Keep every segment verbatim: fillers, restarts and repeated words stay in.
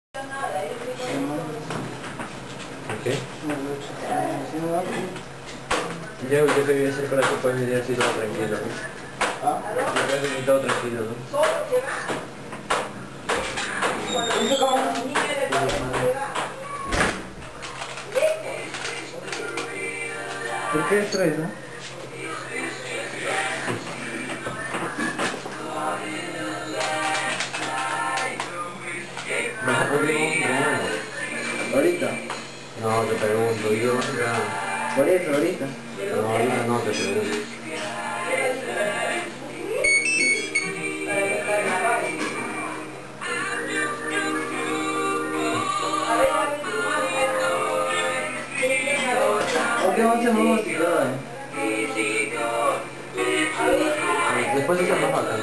¿Qué? Yo yo quería hacer para que puedas ir así todo tranquilo, ¿no? ¿Ah? Yo creo que todo tranquilo, ¿no? ¿Por qué estrés, no? Mejor que no entrenamos. Ahorita. No, te pregunto, yo no entrenamos. Por eso, ahorita. No, ahorita no te pregunto. ¿Qué vamos a hacer música? Después esa más bacán.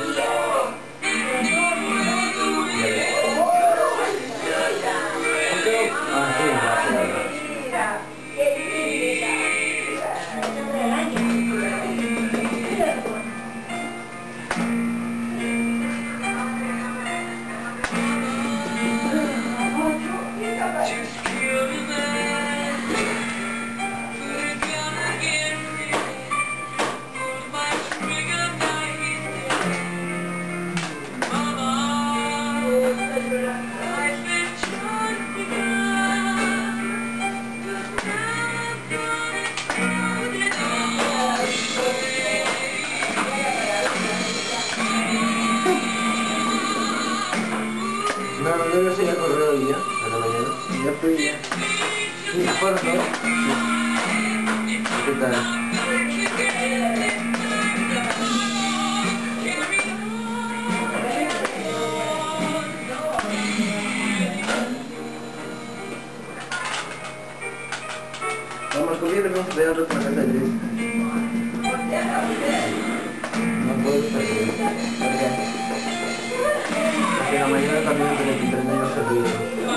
Ah, sí, gracias. No, no, yo sí ya corrió hoy día, a la mañana. Ya fui ya. Sí, fueron todos. Sí. ¿Qué tal? Vamos a correr, vamos a pegar otra casa de Luis. No puedo salir. Porque en la mañana también tengo que entrenar los servicios.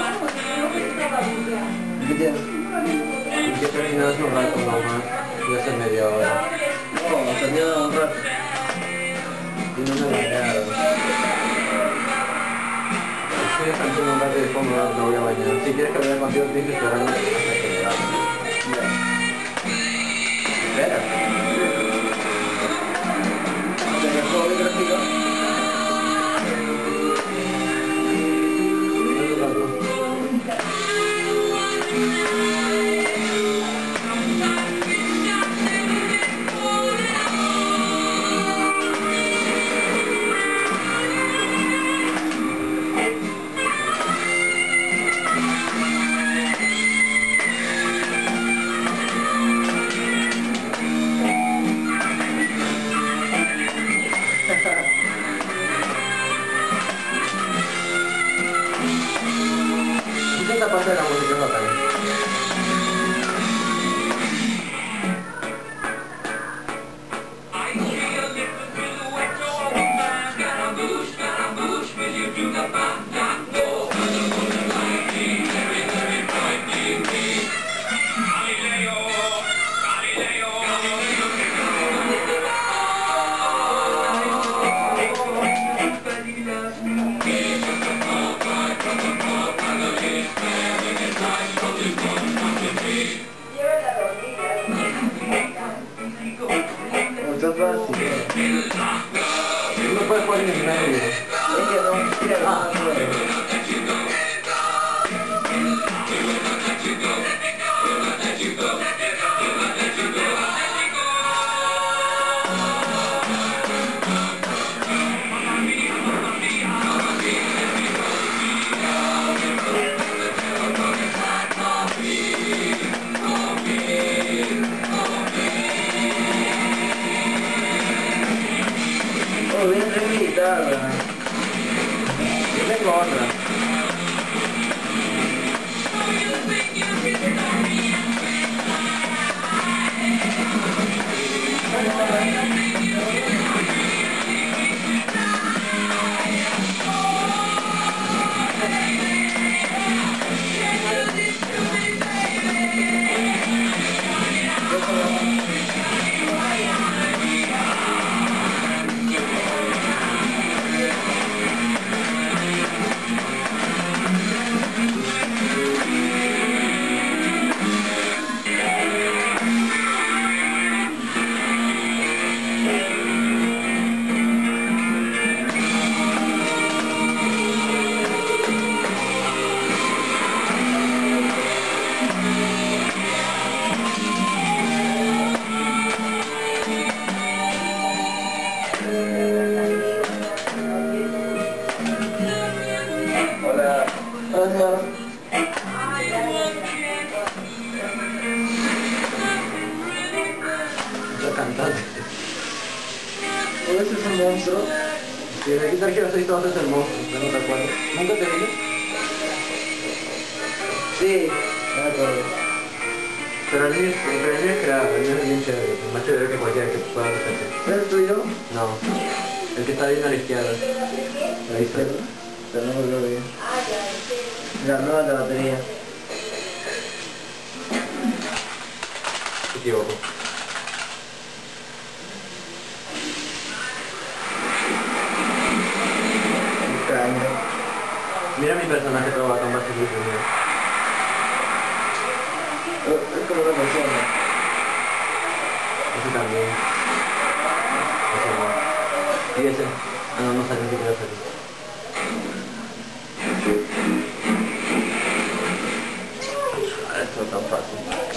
¿Qué tienes? Y que terminar hace un rato nomás. Y hace media hora. No, salió un rato. Y no me la quedado. Estoy descansando un rato y después me voy a bañar. Si quieres que vaya contigo tienes que esperar hasta que me haga. Espera. ¿Te dejó hoy gráfico? Esta parte de la música es bacana. monstruo. Si me quitar que los seis todos es el monstruo, no te acuerdas. ¿Nunca te vino? Sí, no me acuerdo. Pero el mío, pero el mío es creado, el mío es bien chévere, más chévere que cualquiera que pueda hacer. ¿Es el tuyo? No, el que está bien a la izquierda. Ahí está. Pero no me lo veo. La nueva de la batería. Me equivoco. Extraño. Mira mi personaje todo bacán más que el mío. Es como una persona. Ese también. Ese no. Y ese. Ah, no, no salió ni siquiera salió. Ah, esto es tan fácil.